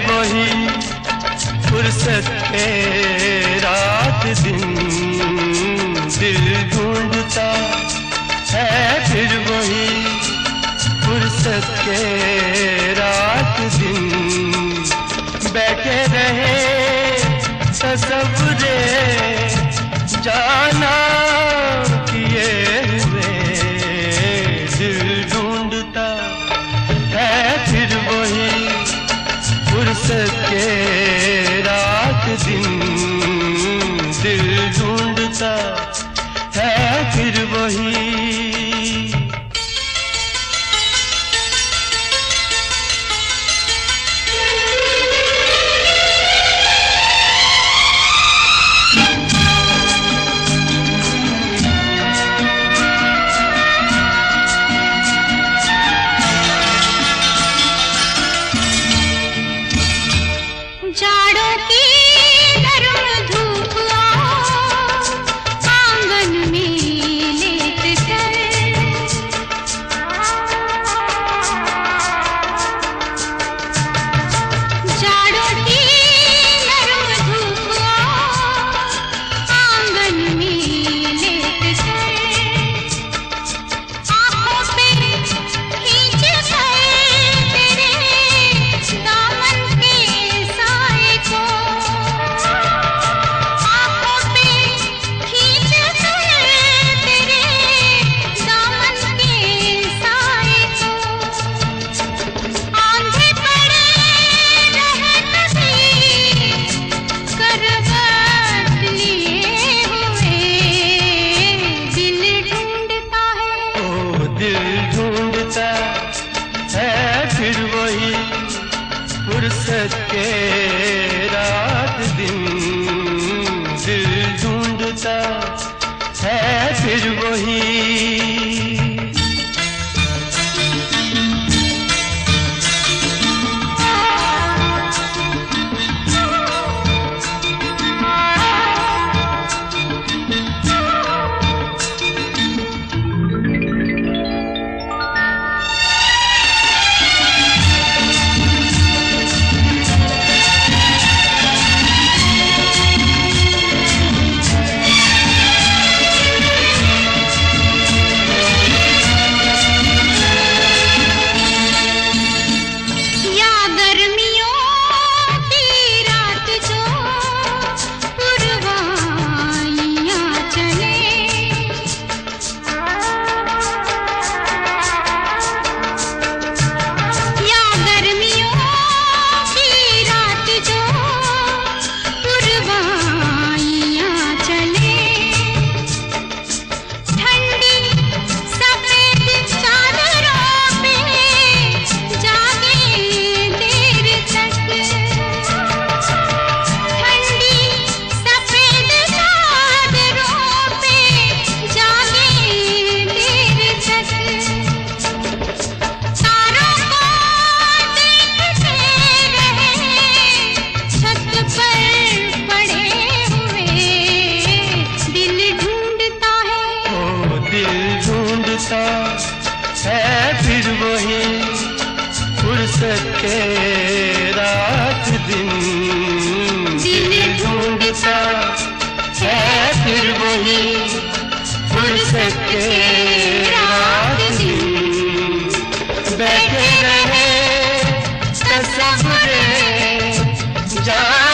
वही फुर्सत के रात दिन दिल ढूंढता है, फिर वही फुर्सत के रात दिन बैठे रहे तसव्वुरे जाना किए हुए दिल ढूंढता है, फिर वही फुर्सत के रात दिन दिल ढूंढता है, फिर वही। जाड़ों की नरम धूप आंगन में लेट कर, जाड़ों की नरम धूप आंगन में लेट कर, आंखों पे खींच कर तेरे दामन के साए को, आंखों पे खींच कर तेरे दामन के साए को, आंधे पड़े रहे कभी करवट लिए हुए दिल ढूंढता है, ओ दिल ढूंढता है, फिर वही फुर्सत के रात दिन दिल ढूंढता है, फिर वही। है, फिर वही फुर्सत के रात दिन दिल ढूंढता है, फिर वही फुर्सत के रात दिन बैठे रहे तसव्वुरे जाना